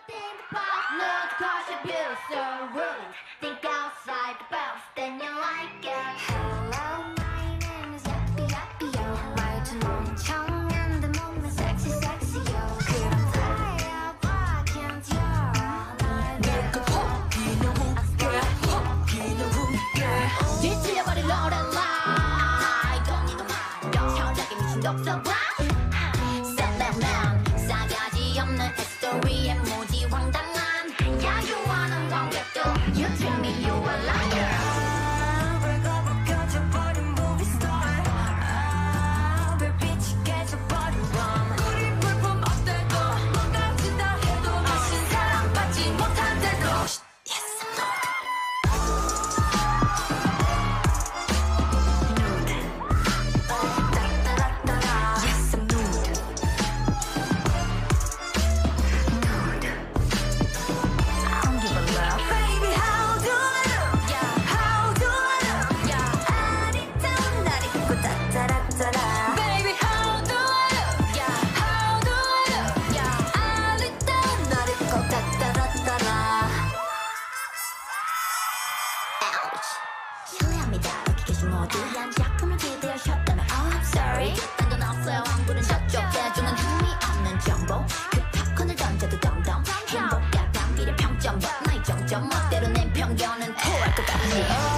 think about look, cause your views so rude. Think outside the box, then you like it. Hello, my name is Yappy Yappy Yo. 말투는 청년들 몸매 sexy sexy yo. 그럼 fire, why can't you? 내가 호기는 웃게, 호기는 웃게. 뒤틀려버린 Lorelai. 돈 이거 말이야. 철학에 미친 독서 봐. 싸가지 없는 스토리에 모지 황당한 야유하는 관객도 You tell me you a liar. 벌거벗겨져버린 movie star. 불빛이 깨져버린 rom. 우리 불품 어때도 뭐가 지다 해도 다신 사랑받지 못한대도 Yes, I'm not. Yes, I'm nude. I don't give a love. Baby, how do I look? Yeah, how do I look? Yeah, 아리따운 날 입고 따따라따라. Baby, how do I look? Yeah, how do I look? Yeah, 아리따운 날 입고 따따라따라. Ouch. 실례합니다. 여기 계신 모두 한 작품을 기대하셨다면 Oh, I'm sorry. 딴 건 없어요. 환불은 저쪽. 대중은 흥미없는 정보. 그 팝콘을 던져도 덤덤. 행복과 감미를 평점 봐. 나의 정점 멋대로 낸 편견은 토할 것 같니?